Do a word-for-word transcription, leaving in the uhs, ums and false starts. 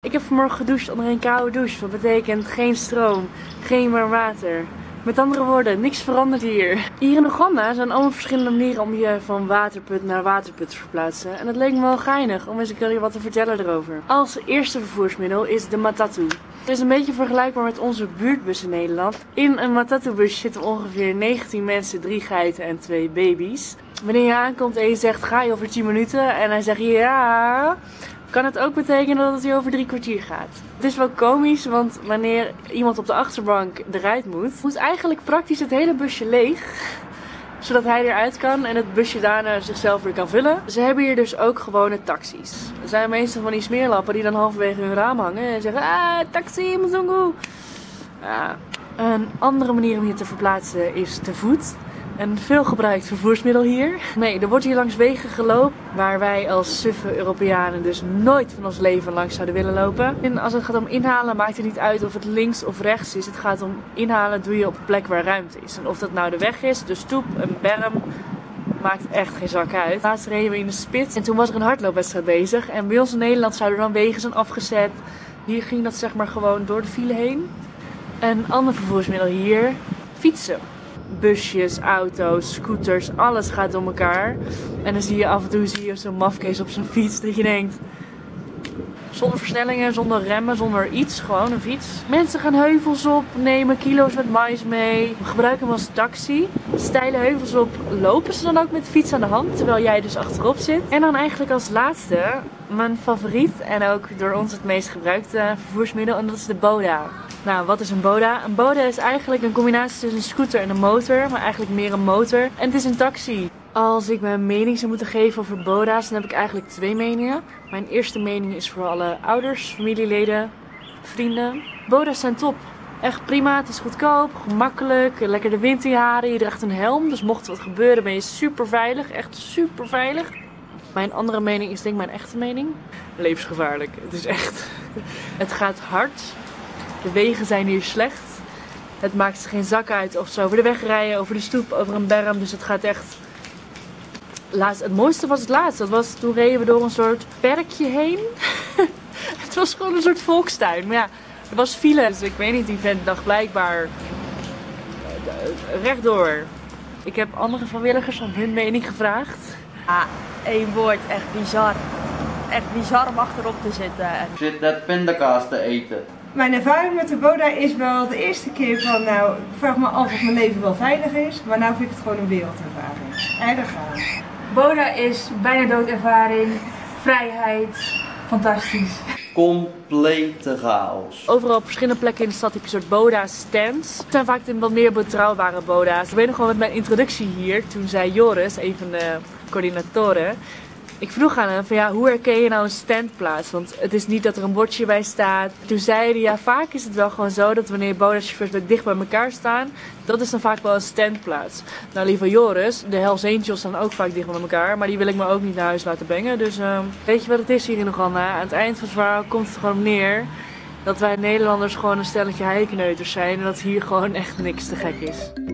Ik heb vanmorgen gedoucht onder een koude douche. Wat betekent geen stroom, geen warm water. Met andere woorden, niks verandert hier. Hier in Oeganda zijn allemaal verschillende manieren om je van waterput naar waterput te verplaatsen. En het leek me wel geinig om eens een keer wat te vertellen erover. Als eerste vervoersmiddel is de matatu. Het is een beetje vergelijkbaar met onze buurtbus in Nederland. In een matatu-bus zitten ongeveer negentien mensen, drie geiten en twee baby's. Wanneer je aankomt en je zegt ga je over tien minuten en hij zegt ja, kan het ook betekenen dat hij over drie kwartier gaat. Het is wel komisch, want wanneer iemand op de achterbank eruit moet, moet eigenlijk praktisch het hele busje leeg. Zodat hij eruit kan en het busje daarna zichzelf weer kan vullen. Ze hebben hier dus ook gewone taxis. Er zijn meestal van die smeerlappen die dan halverwege hun raam hangen en zeggen ah, taxi, mzungu. Ja. Een andere manier om je te verplaatsen is te voet. Een veelgebruikt vervoersmiddel hier. Nee, er wordt hier langs wegen gelopen waar wij als suffe Europeanen dus nooit van ons leven langs zouden willen lopen. En als het gaat om inhalen maakt het niet uit of het links of rechts is. Het gaat om inhalen doe je op een plek waar ruimte is. En of dat nou de weg is, de stoep, een berm, maakt echt geen zak uit. Laatst reden we in de spits en toen was er een hardloopwedstrijd bezig. En bij ons in Nederland zouden er dan wegen zijn afgezet. Hier ging dat zeg maar gewoon door de file heen. Een ander vervoersmiddel hier, fietsen. Busjes, auto's, scooters, alles gaat door elkaar. En dan zie je af en toe zie je zo'n mafkees op zijn fiets dat je denkt, zonder versnellingen, zonder remmen, zonder iets, gewoon een fiets. Mensen gaan heuvels op, nemen kilo's met mais mee, we gebruiken hem als taxi. Steile heuvels op lopen ze dan ook met de fiets aan de hand, terwijl jij dus achterop zit. En dan eigenlijk als laatste, mijn favoriet en ook door ons het meest gebruikte vervoersmiddel, en dat is de boda. Nou, wat is een boda? Een boda is eigenlijk een combinatie tussen een scooter en een motor, maar eigenlijk meer een motor. En het is een taxi. Als ik mijn mening zou moeten geven over boda's, dan heb ik eigenlijk twee meningen. Mijn eerste mening is voor alle ouders, familieleden, vrienden. Boda's zijn top. Echt prima, het is goedkoop, gemakkelijk, lekker de wind in je haren. Je draagt een helm, dus mocht er wat gebeuren ben je super veilig, echt super veilig. Mijn andere mening is denk ik mijn echte mening. Levensgevaarlijk. Het is echt, het gaat hard. De wegen zijn hier slecht. Het maakt geen zak uit of ze over de weg rijden, over de stoep, over een berm. Dus het gaat echt... Laatst, het mooiste was het laatst. Dat was, toen reden we door een soort perkje heen. Het was gewoon een soort volkstuin. Maar ja, er was file. Dus ik weet niet, die vent dacht blijkbaar rechtdoor. Ik heb andere vrijwilligers om hun mening gevraagd. Ah, één woord. Echt bizar. Echt bizar om achterop te zitten. Zit net pindakaas te eten. Mijn ervaring met de boda is wel de eerste keer van, nou, ik vraag me af of mijn leven wel veilig is. Maar nou vind ik het gewoon een wereldervaring. Erg gaaf. Boda is bijna doodervaring, vrijheid, fantastisch. Complete chaos. Overal op verschillende plekken in de stad heb je een soort boda stands. Het zijn vaak de wat meer betrouwbare boda's. Ik weet nog wel met mijn introductie hier, toen zei Joris, een van de coördinatoren. Ik vroeg aan hem van ja, hoe herken je nou een standplaats? Want het is niet dat er een bordje bij staat. Toen zei hij ja, vaak is het wel gewoon zo dat wanneer boda-chauffeurs dicht bij elkaar staan, dat is dan vaak wel een standplaats. Nou lieve Joris, de Hells Angels staan ook vaak dicht bij elkaar, maar die wil ik me ook niet naar huis laten brengen. Dus uh, weet je wat het is hier in Oeganda? Aan het eind van het verhaal komt het gewoon op neer dat wij Nederlanders gewoon een stelletje heikneuters zijn en dat hier gewoon echt niks te gek is.